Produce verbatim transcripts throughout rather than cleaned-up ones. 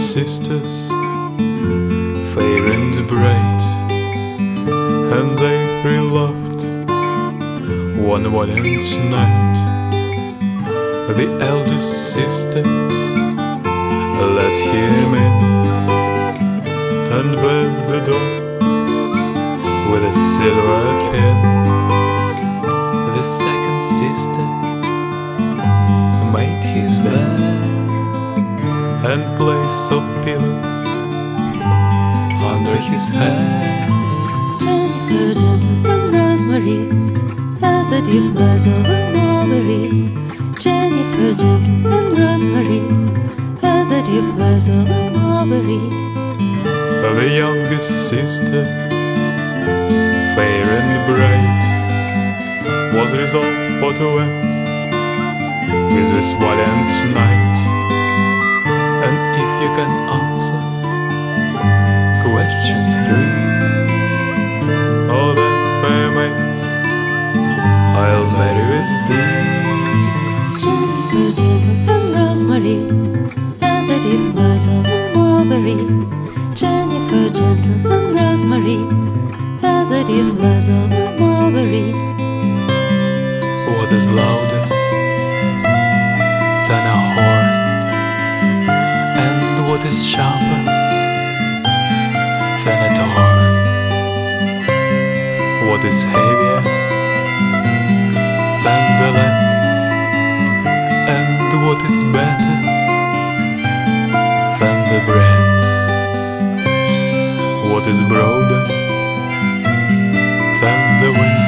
sisters, fair and bright, and they three loved one valiant night. The eldest sister let him in and bent the door with a silver pin. The second sister made his bed and placed soft pillows under his head. Jennifer, Jennifer, and Rosemary, as the deep flies over Mulberry. Jennifer, Jennifer, and Rosemary, as the deep flies over Mulberry. The youngest sister, fair and bright, was resolved for to wed with this valiant knight. And if you can answer questions three, oh then, fair mate, I'll marry with thee. Jennifer, Jennifer, and Rosemary, as the deep flies over Mulberry. Jennifer, Jennifer, and Rosemary, as the deep flies over Mulberry. What is louder than a horn, and what is sharper than a thorn? What is heavier than the lead, and what is better than the bread? What is broader than the wind,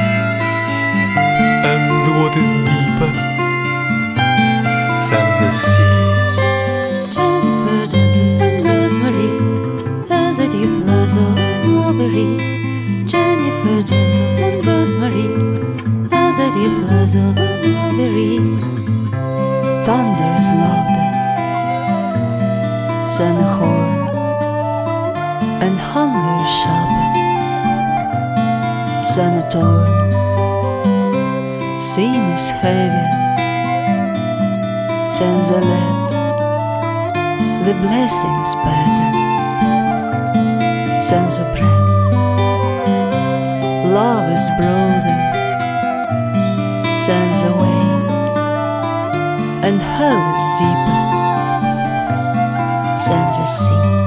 and what is deeper than the sea? Jennifer, Jennifer, and Rosemary, as the deep flies over Mulberry. Jennifer, Jennifer, and Rosemary, as the deep flies over Mulberry. Thunder is louder than a horn, and hunger is sharper than a thorn. Sin is heavier than the lead, the blessings better than the bread. Love is broader than the way, and hell is deeper than the sea.